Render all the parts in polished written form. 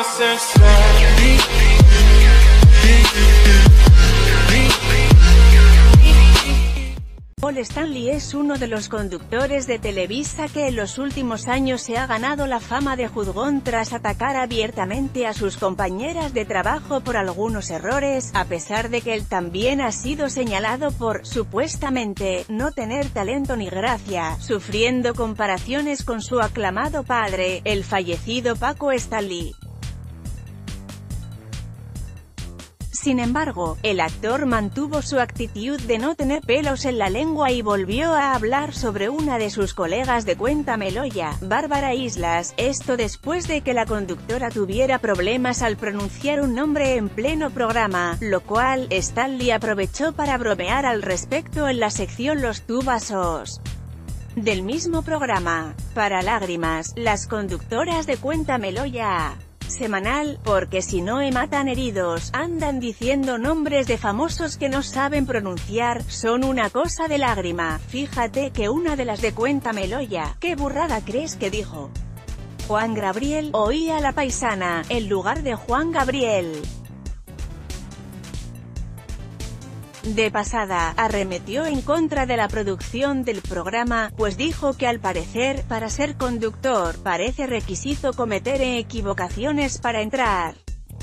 Paul Stanley es uno de los conductores de Televisa que en los últimos años se ha ganado la fama de juzgón tras atacar abiertamente a sus compañeras de trabajo por algunos errores, a pesar de que él también ha sido señalado por, supuestamente, no tener talento ni gracia, sufriendo comparaciones con su aclamado padre, el fallecido Paco Stanley. Sin embargo, el actor mantuvo su actitud de no tener pelos en la lengua y volvió a hablar sobre una de sus colegas de Cuéntamelo Ya, Bárbara Islas, esto después de que la conductora tuviera problemas al pronunciar un nombre en pleno programa, lo cual, Stanley aprovechó para bromear al respecto en la sección Los Tubasos del mismo programa. Para Lágrimas, las conductoras de Cuéntamelo Ya semanal, porque si no me matan heridos, andan diciendo nombres de famosos que no saben pronunciar, son una cosa de lágrima. Fíjate que una de las de Cuéntamelo Ya, ¿qué burrada crees que dijo? Juan Gabriel, oía a la paisana, en lugar de Juan Gabriel. De pasada, arremetió en contra de la producción del programa, pues dijo que al parecer, para ser conductor, parece requisito cometer equivocaciones para entrar.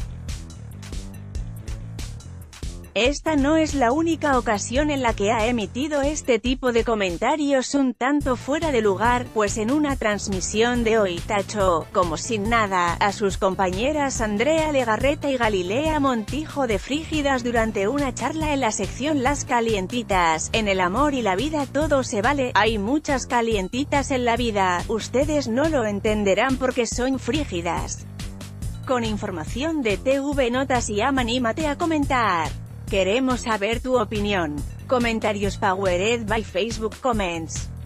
Esta no es la única ocasión en la que ha emitido este tipo de comentarios un tanto fuera de lugar, pues en una transmisión de Hoy tachó, como sin nada, a sus compañeras Andrea Legarreta y Galilea Montijo de frígidas durante una charla en la sección Las Calientitas. En el amor y la vida todo se vale, hay muchas calientitas en la vida, ustedes no lo entenderán porque son frígidas. Con información de TV Notas y anímate a comentar. Queremos saber tu opinión. Comentarios powered by Facebook Comments.